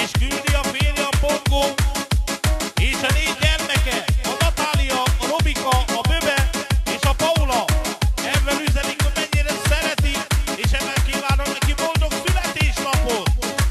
és küldi a férje a Pongó, és a 4 gyermeke, a Natália, a Robika, a Böbe és a Paula. Ebben üzenik, hogy mennyire szereti, és ebben kívánom neki boldog születésnapot.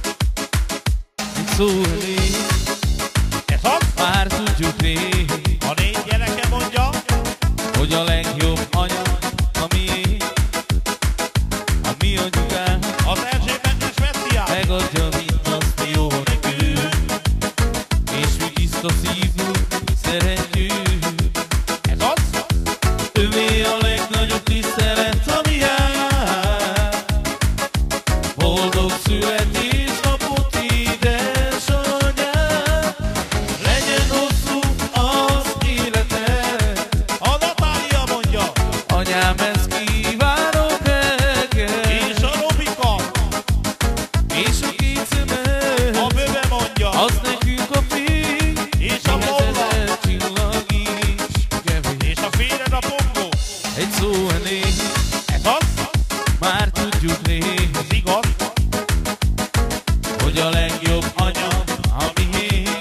Szólni, Ez az, már tudjuk rég, a 4 gyereke mondja, hogy a legjobb anya a miénk, a mi anyukánk, az Erzsébet és Messiás. megadja mindazt, mi jó nekünk, és mi tiszta szívű szeretjük. Ez az, Ővé a legnagyobb tisztelet, ami jár. Boldog születésnapot, édesanyám, legyen hosszú az életed. a Natália mondja, Anyám, ezt kívánom neked, és a Robika, és a 2 szemed, a Böbe mondja, az nekünk a fény, és a Paula, ezer csillag is kevés. és a férjed a Pongó. Egy szó elég, Ez az, már tudjuk rég, ez igaz, hogy a legjobb anya a miénk,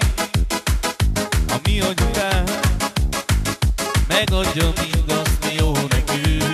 a mi anyukánk, megadja mindazt, mi jó nekünk,